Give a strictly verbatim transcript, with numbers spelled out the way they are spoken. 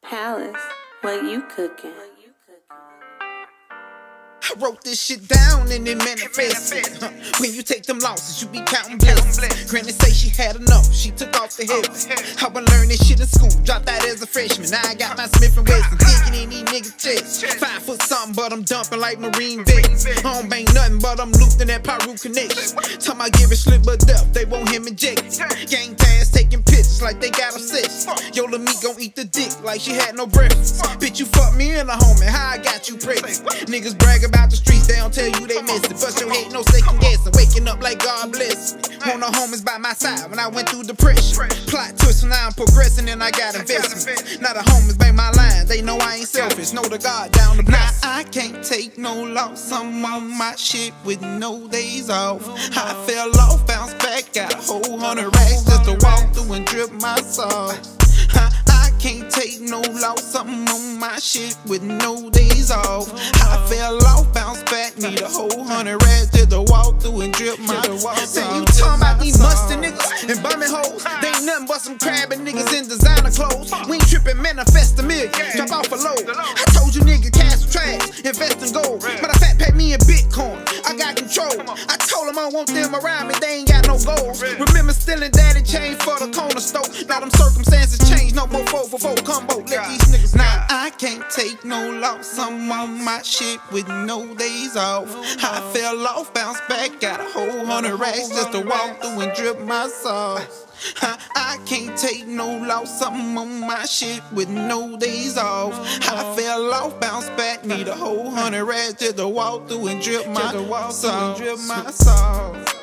Palace, what you cooking? I wrote this shit down and it manifested. Huh. When you take them losses, you be counting blessings. Granny say she had enough, she took off the heavens. I would learn this shit in school, dropped out as a freshman. Now I got my Smith and Wesson, digging in these niggas' chests. Five foot something, but I'm dumping like Marine vets. I don't bang nothing, but I'm looping that Pyru connection. Time I give it slip but death, they want him injected. Gang tags taking pictures like they got obsessed. Yo, the meat gon' eat the dick like she had no breakfast. Bitch, you fucked me in a homie, how I got you pregnant? Niggas brag about out the streets, they don't tell you they miss it. But your head no second guessing, waking up like God bless me. Want no homies by my side when I went through depression. Plot twist, so now I'm progressing and I got investments. Now the homies bang my line, they know I ain't selfish. Know the God down the block. Now I can't take no loss, I'm on my shit with no days off. I fell off, bounced back, got a whole hundred racks just to walk through and drip my sauce. I can't take no loss, I'm on my shit with no days off. I fell off, bounced back, need a whole hundred rats just to walk through and drip my sauce. Say you talking about these musty niggas and bumming hoes, they ain't nothing but some crabbing niggas in designer clothes. We ain't tripping, manifest a million, drop off a load. I told you niggas cash trash, invest in gold. Matter of fact, pay me in Bitcoin, I got control. I told them I want them around me, they ain't got no goals. Remember stealing daddy chain for the corner store. Now them circumstances change, no more four for four combo. Let these niggas know. Now I can't take no loss, I'm on my shit with no days off. I fell off, bounced back, got a whole hundred racks just to walk through and drip my sauce. I, I can't take no loss, I'm on my shit with no days off. I fell off, bounced back, need a whole hundred racks just to walk through and drip my sauce. Drip my sauce.